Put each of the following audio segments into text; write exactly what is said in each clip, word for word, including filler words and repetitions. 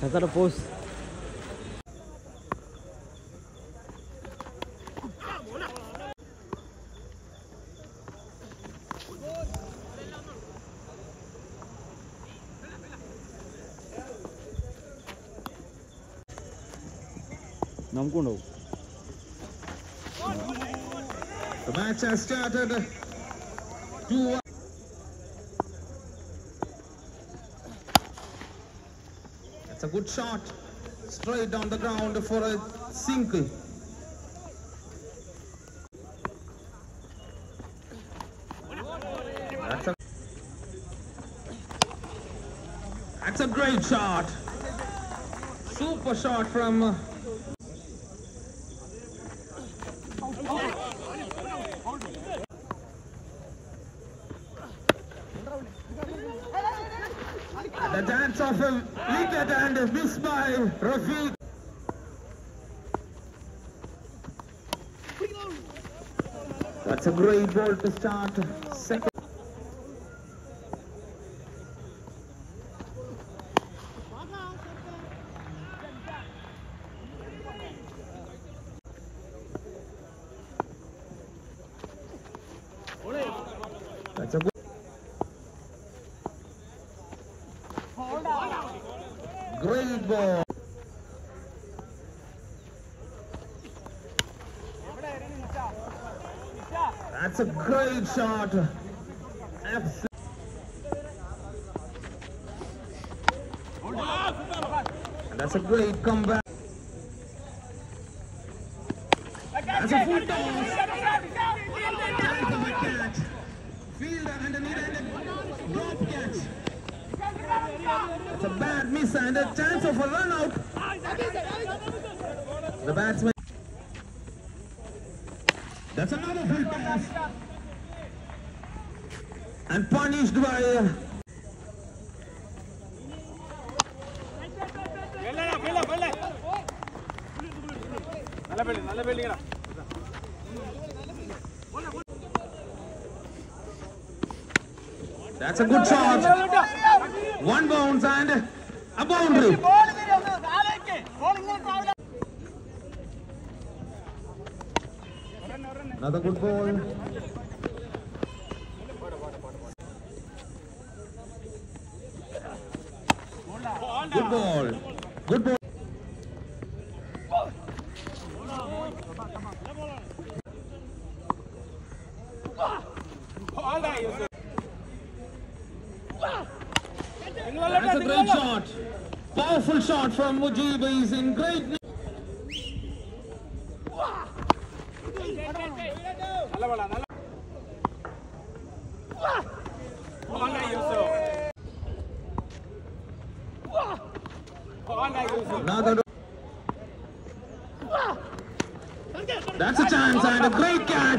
Has that a post? Namkundo. The match has started. two one. It's a good shot. Straight down the ground for a single. That's a, that's a great shot. Super shot from uh, the dance of a wicket and missed by Rafiq. That's a great ball to start. Second. That's a good. Great ball. That's a great shot. Absolutely. That's a great comeback. That's a full toss. Chance of a catch. Fielder underneath and a drop catch. That's a bad miss and a chance of a run out. The batsman. That's another full toss. And punished by. Uh, That's a good shot. One bounce and a boundary. Another good ball. Good ball. Good ball. That's a great shot. Powerful shot from Mujib. He's in great need. Another. That's a chance and a great catch.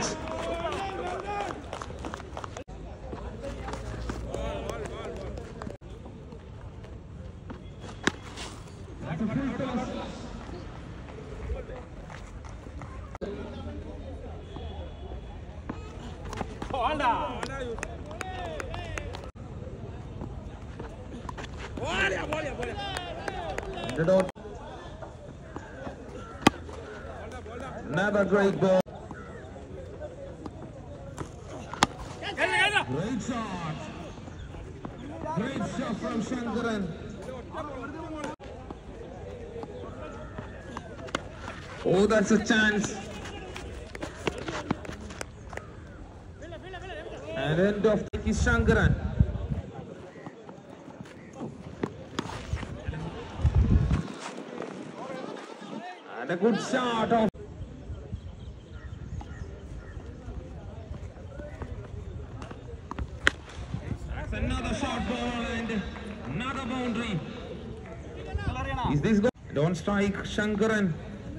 Another great ball. Great shot. Great shot from Shankaran. Oh, that's a chance. And end of the is Shankaran. And a good shot of. That's another short ball and another boundary. Is this go? Don't strike Shankaran.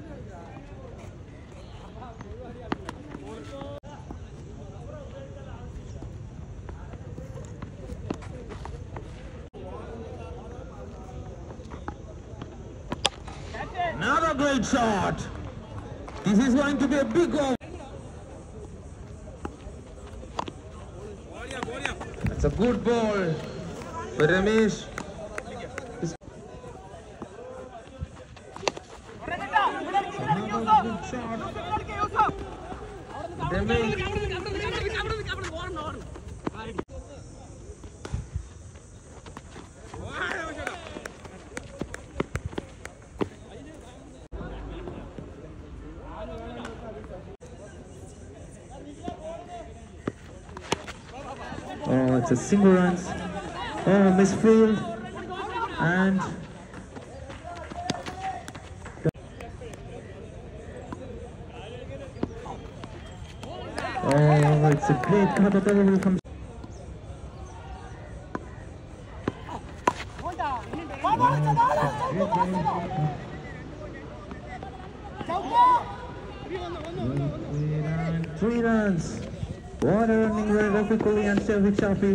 Another great shot. This is going to be a big over. That's a good ball. But Ramesh. It's a single runs. Oh, misfield. And oh, it's a great cover delivery from three runs. What a running by Rafi Kohli and Selvik Shafi.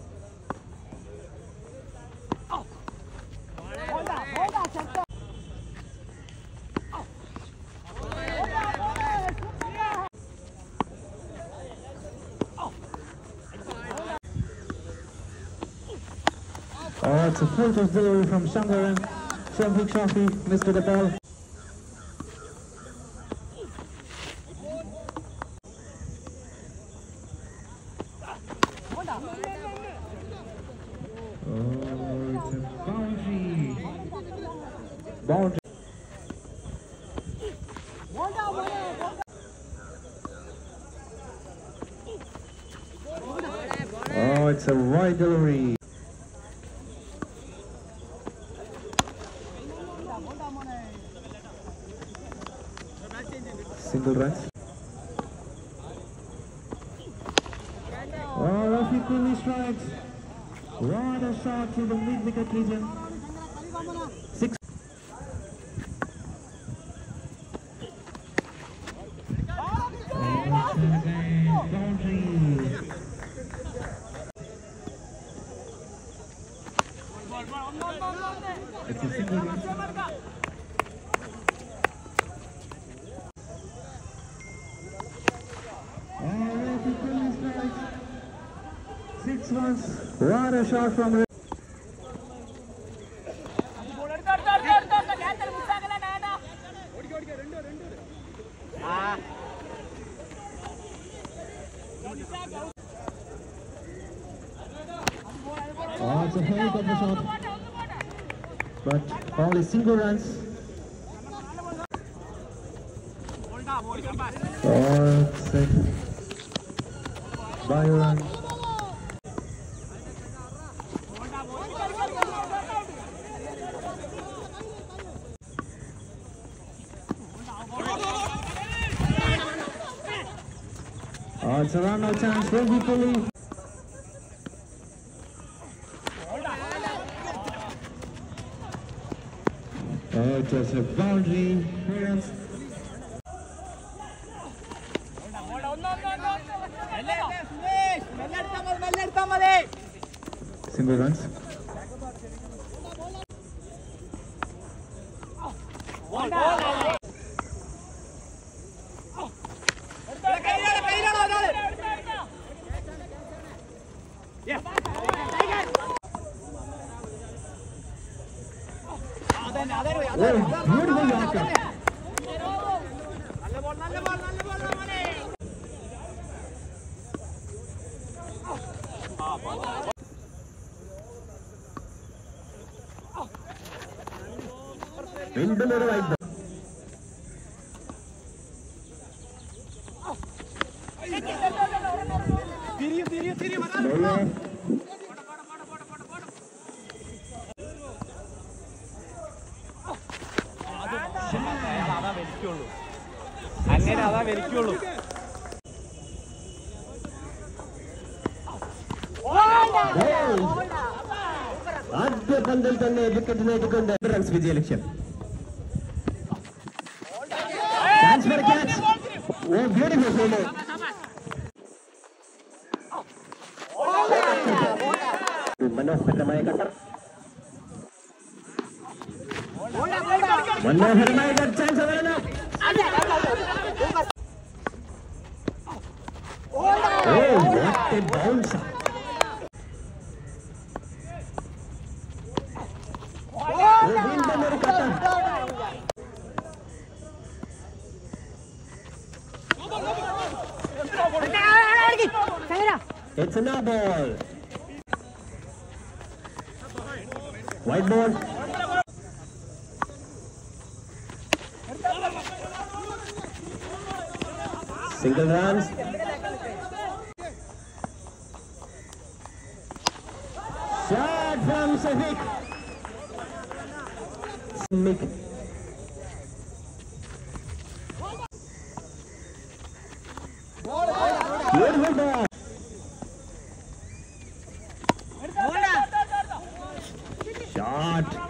Oh, it's a full toss delivery from Shangaran. Selvik Shafi missed the ball. Boundary. Oh, it's a wide delivery. Single runs. Oh, Rafi Kohli strikes. What a shot to the mid-wicket region. Six. Boundary. It's a single run. Six runs. What a shot from Rafi. Oh, it's a helicopter shot, but only single runs. Oh, it's a by run. Oh, it's a run, no chance. Rafi Kohli. Oh, it was a boundary. Clearance. Single runs. Oh, beautiful Yorker. In the middle like that. അങ്ങനെ അതാ വലിക്കുള്ളൂ. ആദ്യ പന്തിൽ തന്നെ wicket നേടിക്കൊണ്ട് runs വിജയലക്ഷ്യം. Chance for catch. Oh, beautiful field. മനോഹരമായ cutter. മനോഹരമായ chance അവരാണ്. Oh, what a bounce. Oh, win the Americata. It's a no ball. White ball. Single runs. Shot from Sadiq. Mick. Beautiful ball. Shot.